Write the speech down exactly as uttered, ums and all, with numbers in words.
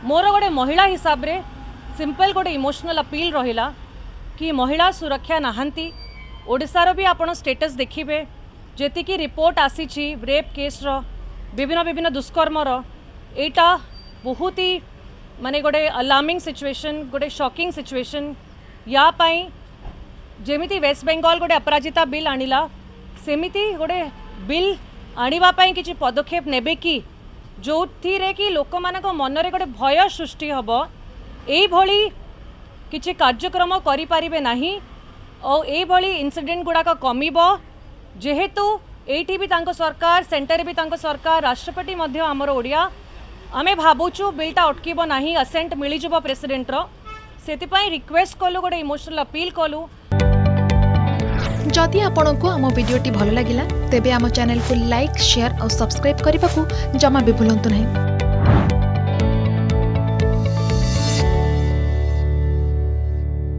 मोर गोटे महिला हिसाब रे सिंपल गोटे इमोशनल अपील रहिला कि महिला सुरक्षा नहांती। ओडिशार भी आपण स्टेटस देखिबे जेतिकी रिपोर्ट आसीची रेप केस रो विभिन्न विभिन्न दुष्कर्म रो एटा बहुत ही माने गोटे अलार्मिंग सिचुएशन गोटे शॉकिंग सिचुएशन। या पाई जेमिति वेस्ट बेंगल गोटे अपराजिता बिल आनिला सेमिति गोटे बिल आनिबा पाई किछि पदक्षेप नेबे कि जो थी कि लोक मानक मनरे गोटे भय सृष्टि हम यही भली किछि कार्यक्रम करि पारिबे नाही और यही भली इनसिडेंट गुड़ाक कमिब जेहेतु एठी भी तांको सरकार सेंटर भी तांको सरकार राष्ट्रपति मध्य आमर ओडिया आमे भाबुचु बिलटा अटकीब नाही असेंट मिली जब प्रेसिडेंट रो सेति पई रिक्वेस्ट कलु गोटे इमोशनल अपील कलु। जदि आपंक आम भिडी भल लगा तेब आम चैनल को लाइक शेयर और सब्सक्राइब करने को जमा भी भूलु नहीं।